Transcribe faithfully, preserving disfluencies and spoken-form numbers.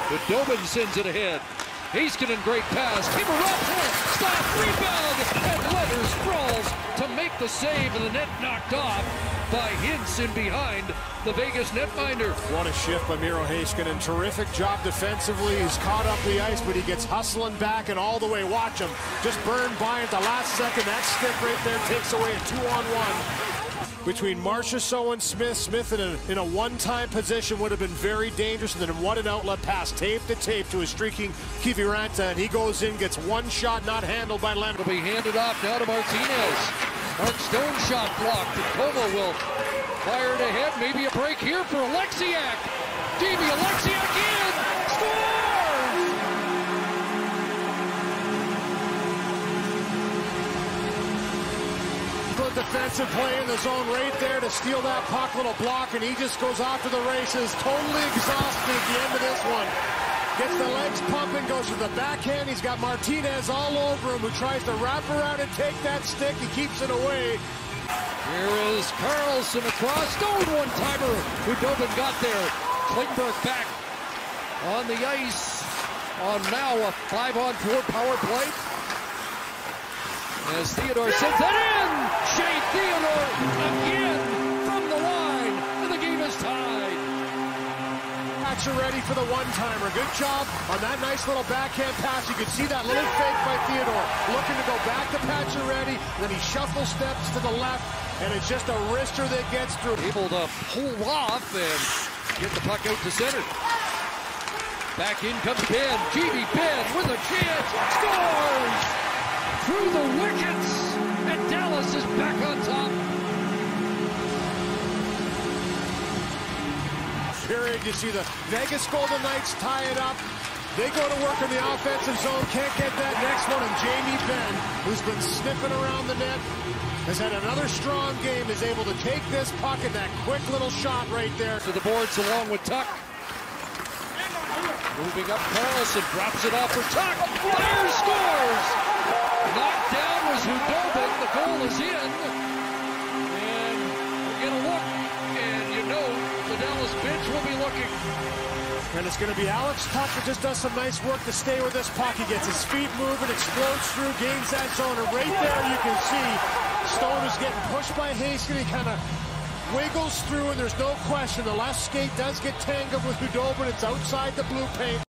Khudobin sends it ahead. Heiskanen, great pass. Keeper Rothorn, stop, rebound, and Letters sprawls to make the save, and the net knocked off by Hintz in behind the Vegas netminder. What a shift by Miro Heiskanen. Terrific job defensively. He's caught up the ice, but he gets hustling back and all the way. Watch him. Just burned by at the last second. That stick right there takes away a two-on-one. Between Marchessault and Smith, Smith in a, in a one-time position would have been very dangerous, and then what an outlet pass, tape to tape to a streaking Kiviranta, and he goes in, gets one shot not handled by Leonard. It'll be handed off now to Martinez. Mark Stone shot blocked. Tacoma will fire it ahead. Maybe a break here for Alexiak. Davey Alexiak in, scores! Good defensive play in the zone right there to steal that puck, little block, and he just goes off to the races, totally exhausted at the end of this one. Gets the legs pumping, goes to the backhand. He's got Martinez all over him, who tries to wrap around and take that stick. He keeps it away. Here is Carlson across. Stone one-timer. Khudobin got there. Klingberg back on the ice on now a five-on-four power play. As Theodore sends that in. Shea Theodore again from the line. And the game is tied. Ready for the one-timer. Good job on that nice little backhand pass. You could see that little fake by Theodore. Looking to go back to Pacioretty. Then he shuffle steps to the left. And it's just a wrister that gets through. Able to pull off and get the puck out to center. Back in comes Ben. G B Ben with a chance. Scores! Through the wickets. And Dallas is back on top. Period. You see the Vegas Golden Knights tie it up. They go to work in the offensive zone. Can't get that next one. And Jamie Benn, who's been sniffing around the net, has had another strong game, is able to take this puck and that quick little shot right there. To the boards along with Tuck. Moving up, Carlson drops it off for Tuck. Fires, scores! Knocked down was Khudobin. The goal is in. And we're going to look. And you know the Dallas bench will be looking. And it's going to be Alex Tuch that just does some nice work to stay with this puck. He gets his feet moving, explodes through, gains that zone. And right there you can see Stone is getting pushed by Heiskanen. He kind of wiggles through, and there's no question the left skate does get tangled with Khudobin. It's outside the blue paint.